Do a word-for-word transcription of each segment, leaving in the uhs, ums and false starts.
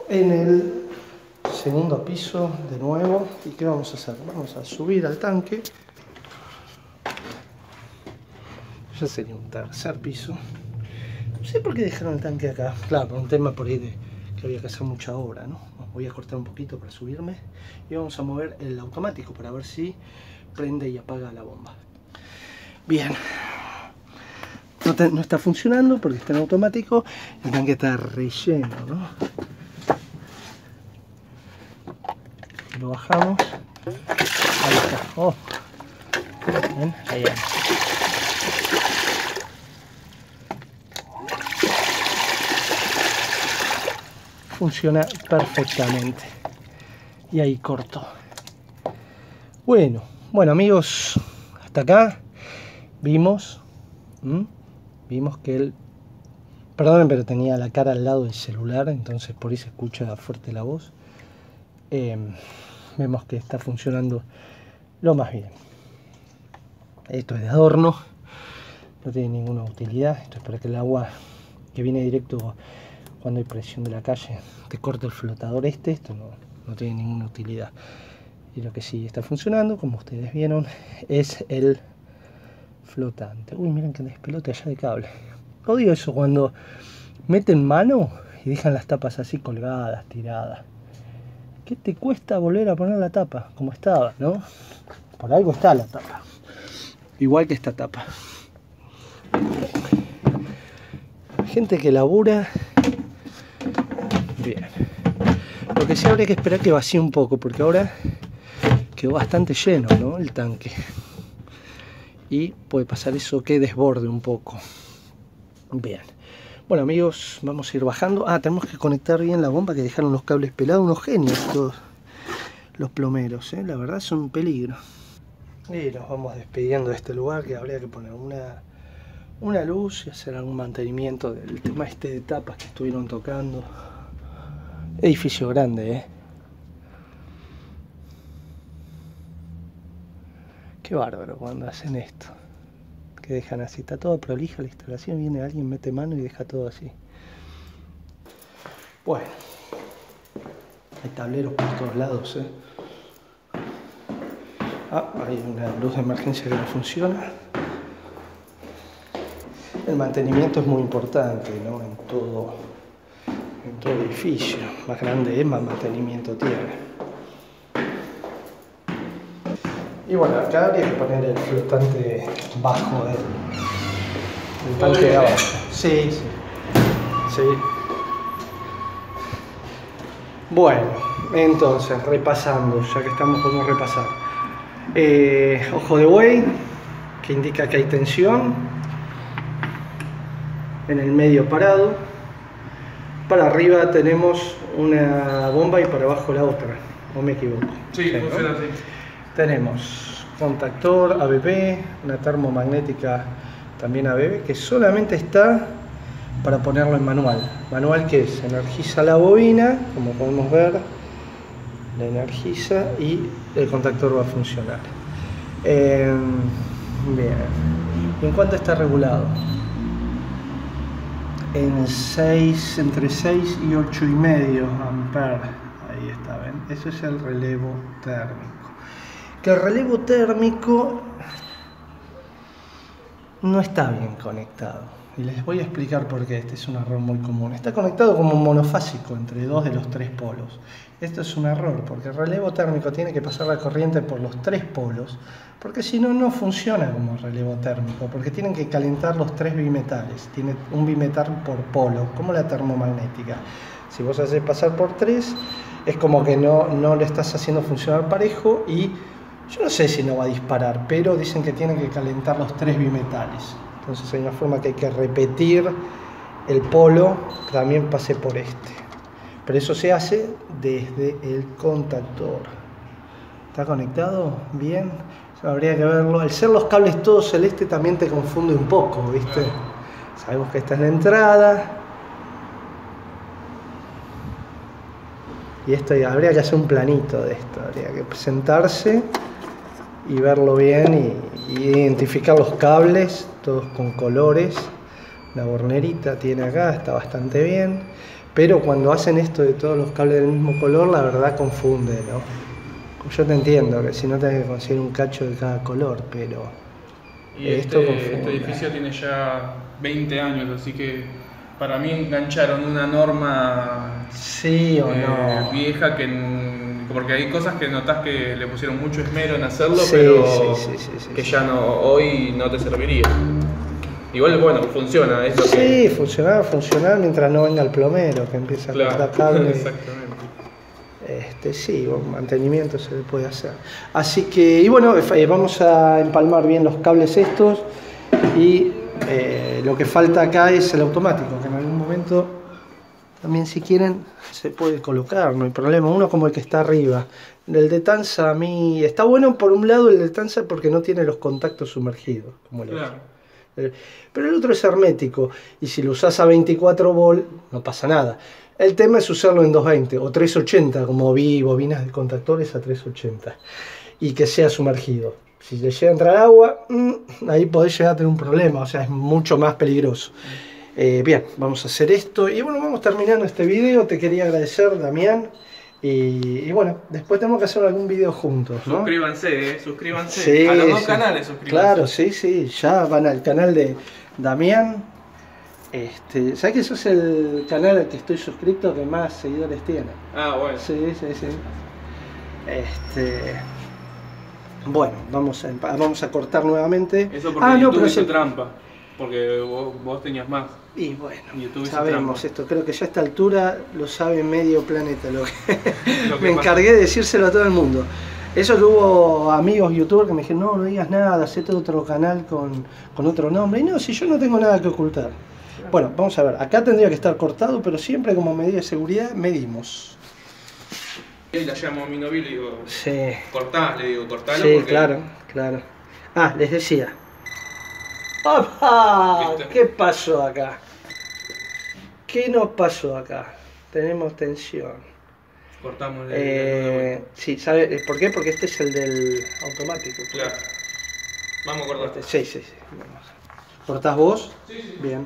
en el segundo piso de nuevo. ¿Y qué vamos a hacer? Vamos a subir al tanque. Ya sería un tercer piso. No sé por qué dejaron el tanque acá. Claro, por un tema por ahí de que había que hacer mucha obra, ¿no? Voy a cortar un poquito para subirme y vamos a mover el automático para ver si prende y apaga la bomba. Bien. No, te, no está funcionando porque está en automático. El tanque está relleno, ¿no? Lo bajamos. Ahí está. Oh. ¿Ven? Ahí está. Funciona perfectamente. Y ahí corto. Bueno, bueno amigos, hasta acá vimos, ¿m? vimos que él, perdonen, pero tenía la cara al lado del celular, entonces por eso escucha fuerte la voz. Eh, vemos que está funcionando lo más bien. Esto es de adorno, no tiene ninguna utilidad. Esto es para que el agua que viene directo cuando hay presión de la calle te corte el flotador este. Esto no, no tiene ninguna utilidad. Y lo que sí está funcionando, como ustedes vieron, es el flotante. Uy, miren que despelote allá de cable. Odio eso cuando meten mano y dejan las tapas así colgadas, tiradas. ¿Qué te cuesta volver a poner la tapa como estaba, no? Por algo está la tapa. Igual que esta tapa. Gente que labura. Bien. Lo que sí habría que esperar que vacíe un poco, porque ahora quedó bastante lleno, ¿no? El tanque. Y puede pasar eso que desborde un poco. Bien. Bueno amigos, vamos a ir bajando. Ah, tenemos que conectar bien la bomba, que dejaron los cables pelados. Unos genios todos los plomeros, ¿eh? La verdad son un peligro. Y nos vamos despidiendo de este lugar, que habría que poner una, una luz y hacer algún mantenimiento del tema este de tapas que estuvieron tocando. Edificio grande, ¿eh? Qué bárbaro cuando hacen esto. Que dejan así, está todo prolija la instalación, viene alguien, mete mano y deja todo así. Bueno, hay tableros por todos lados, ¿eh? Ah, hay una luz de emergencia que no funciona. El mantenimiento es muy importante, ¿no? En todo, en todo edificio. Más grande es, más mantenimiento tiene. Y bueno, acá habría que poner el flotante bajo del, del tanque de abajo. Sí, sí. Sí. Bueno, entonces, repasando, ya que estamos, podemos repasar. Eh, ojo de buey, que indica que hay tensión. En el medio parado. Para arriba tenemos una bomba y para abajo la otra. ¿O me equivoco? Sí, funciona así. Tenemos contactor A B B, una termomagnética también A B B, que solamente está para ponerlo en manual. Manual que es, energiza la bobina, como podemos ver, la energiza y el contactor va a funcionar. Eh, bien. ¿Y en cuánto está regulado? En seis, entre seis y ocho y medio amperes. Ahí está, ¿ven? Eso es el relevo térmico. Que el relevo térmico no está bien conectado. Y les voy a explicar por qué. Este es un error muy común. Está conectado como monofásico entre dos de los tres polos. Esto es un error, porque el relevo térmico tiene que pasar la corriente por los tres polos, porque si no, no funciona como relevo térmico, porque tienen que calentar los tres bimetales. Tiene un bimetal por polo, como la termomagnética. Si vos haces pasar por tres, es como que no, no le estás haciendo funcionar parejo y yo no sé si no va a disparar, pero dicen que tiene que calentar los tres bimetales. Entonces hay una forma que hay que repetir el polo, que también pase por este. Pero eso se hace desde el contactor. ¿Está conectado? Bien. Habría que verlo. Al ser los cables todos celeste también te confunde un poco, ¿viste? Sabemos que esta es la entrada. Y esto habría que hacer un planito de esto. Habría que sentarse y verlo bien y, y identificar los cables, todos con colores. La bornerita tiene acá, está bastante bien. Pero cuando hacen esto de todos los cables del mismo color, la verdad confunde, ¿no? Yo te entiendo que si no tenés que conseguir un cacho de cada color, pero y esto este, confunde. Este edificio tiene ya veinte años, así que para mí engancharon una norma sí o eh, no vieja que porque hay cosas que notás que le pusieron mucho esmero en hacerlo, sí, pero sí, sí, sí, sí, que sí. ya no hoy no te serviría. Igual, bueno, funciona, es lo sí, que... funcionar, funcionar mientras no venga el plomero que empieza a claro, cortar cable. exactamente. Este, sí, un mantenimiento se le puede hacer. Así que, y bueno, eh, vamos a empalmar bien los cables estos y eh, lo que falta acá es el automático, que en algún momento también si quieren se puede colocar, no hay problema. Uno como el que está arriba. El de Tanza a mí está bueno por un lado el de Tanza porque no tiene los contactos sumergidos, como el Claro. otro. Pero el otro es hermético y si lo usas a veinticuatro volt no pasa nada. El tema es usarlo en doscientos veinte o trescientos ochenta, como vi bobinas de contactores a trescientos ochenta, y que sea sumergido. Si le llega a entrar agua, ahí podés llegar a tener un problema, o sea, es mucho más peligroso. Eh, bien, vamos a hacer esto y bueno, vamos terminando este video. Te quería agradecer, Damián. Y, y bueno, después tenemos que hacer algún video juntos, ¿no? Suscríbanse, eh, suscríbanse. Sí, a los dos sí. canales suscríbanse. Claro, sí, sí, ya van al canal de Damián. Este, ¿sabes que sos el canal al que estoy suscrito que más seguidores tiene? Ah, bueno. Sí, sí, sí. Este, bueno, vamos a, vamos a cortar nuevamente. Eso porque ah, no, YouTube pero hizo sí. trampa. Porque vos, vos tenías más. Y bueno, YouTube hizo sabemos trampa. esto, creo que ya a esta altura lo sabe medio planeta lo que, Lo que me pasa. encargué de decírselo a todo el mundo. Eso que hubo amigos youtubers que me dijeron, no, no digas nada, hacete otro canal con, con otro nombre. Y no, si yo no tengo nada que ocultar. Bueno, vamos a ver, acá tendría que estar cortado, pero siempre como medida de seguridad medimos. Y la llamo a mi novio y le digo, Sí, cortá, le digo, cortalo sí, porque... claro, claro. Ah, les decía. ¡Opa! ¿Viste? ¿Qué pasó acá? ¿Qué nos pasó acá? Tenemos tensión. Cortamos el... Eh, sí, ¿sabe por qué? Porque este es el del automático. Claro. Vamos a cortar. Este, sí, sí, sí. Vamos. ¿Cortás vos? Sí, sí. Bien.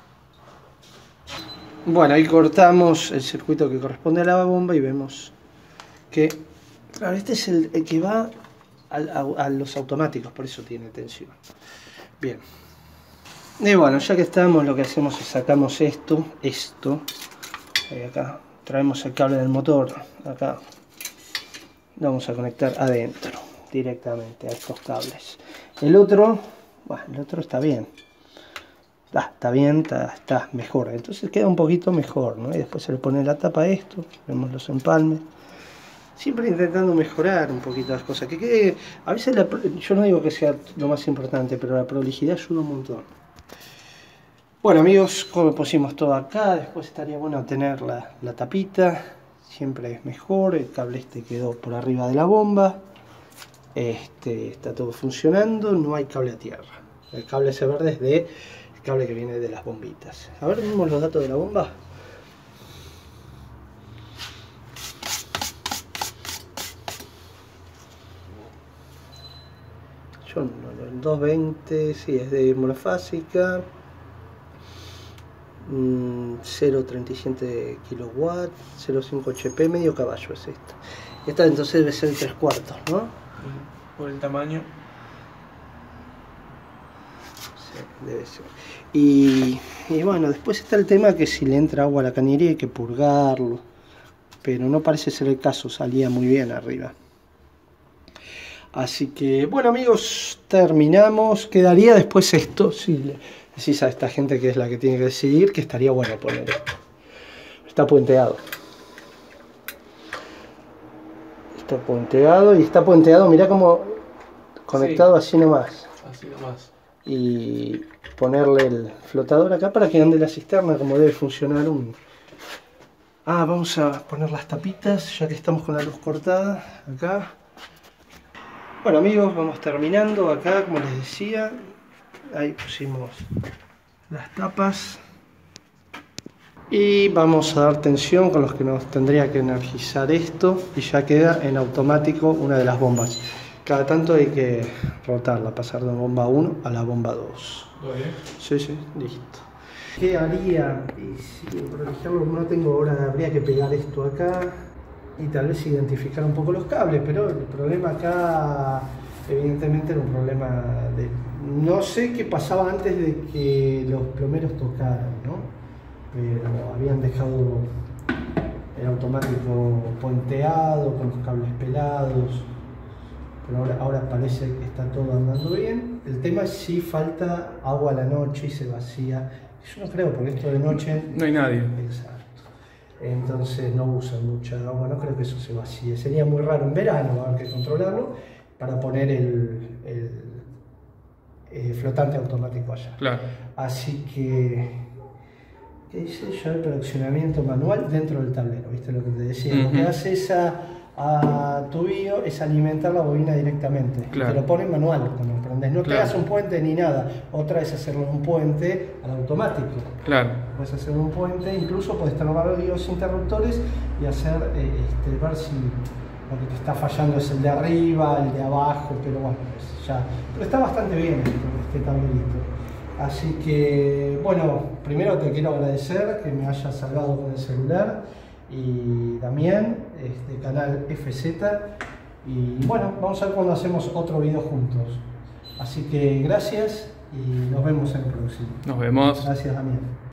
Bueno, ahí cortamos el circuito que corresponde a la bomba y vemos que... Claro, este es el, el que va a, a, a los automáticos, por eso tiene tensión. Bien. Y bueno, ya que estamos, lo que hacemos es sacamos esto, esto, y acá traemos el cable del motor, acá lo vamos a conectar adentro, directamente a estos cables. El otro, bueno, el otro está bien, ah, está bien, está, está mejor, entonces queda un poquito mejor, ¿no? Y después se le pone la tapa a esto, vemos los empalmes. Siempre intentando mejorar un poquito las cosas, que quede, a veces la, yo no digo que sea lo más importante, pero la prolijidad ayuda un montón. Bueno amigos, como pusimos todo acá, después estaría bueno tener la, la tapita, siempre es mejor. El cable este quedó por arriba de la bomba, este, está todo funcionando, no hay cable a tierra. El cable ese verde es de, el cable que viene de las bombitas. A ver, vemos los datos de la bomba. Yo no, el doscientos veinte, sí, es de monofásica. cero coma treinta y siete kilowatts, cero coma cinco H P, medio caballo es esto. Esta entonces debe ser tres cuartos, ¿no? Por el tamaño. Sí, debe ser. Y, y bueno, después está el tema que si le entra agua a la cañería hay que purgarlo. Pero no parece ser el caso, salía muy bien arriba. Así que, bueno amigos, terminamos. Quedaría después esto, si le decís a esta gente que es la que tiene que decidir, que estaría bueno poner esto. Está puenteado. Está puenteado y está puenteado, mirá como conectado sí, así nomás. Así nomás. Y ponerle el flotador acá para que ande la cisterna como debe funcionar un... Ah, vamos a poner las tapitas, ya que estamos con la luz cortada, acá. Bueno amigos, vamos terminando acá, como les decía. Ahí pusimos las tapas. Y vamos a dar tensión con los que nos tendría que energizar esto. Y ya queda en automático una de las bombas. Cada tanto hay que rotarla, pasar de bomba uno a la bomba dos. ¿Todo bien? Sí, sí, listo. ¿Qué haría? Y si por ejemplo no tengo ahora, habría que pegar esto acá y tal vez identificar un poco los cables, pero el problema acá evidentemente era un problema de... No sé qué pasaba antes de que los plomeros tocaran, ¿no? Pero habían dejado el automático puenteado, con los cables pelados, pero ahora, ahora parece que está todo andando bien. El tema es si falta agua a la noche y se vacía. Yo no creo, porque esto de noche... No hay nadie. Exacto. Entonces no usan mucha agua, no creo que eso se vacíe. Sería muy raro en verano, va a haber que controlarlo para poner el, el, el flotante automático allá. Claro. Así que, ¿qué dice? Ya el produccionamiento manual dentro del tablero, ¿viste lo que te decía? Uh-huh. Lo que hace esa a tu bio es alimentar la bobina directamente. Claro. Te lo pone manual cuando prendes. No claro. te hagas un puente ni nada. Otra es hacerlo un puente al automático. Claro. Puedes hacer un puente, incluso puedes tener los interruptores y hacer eh, este, ver si lo que te está fallando es el de arriba, el de abajo, pero bueno, pues ya. Pero está bastante bien este, este tablerito. Así que, bueno, primero te quiero agradecer que me hayas salvado con el celular. Y Damián, este canal F Z, y bueno, vamos a ver cuando hacemos otro video juntos. Así que gracias y nos vemos en el próximo. Nos vemos. Gracias, Damián.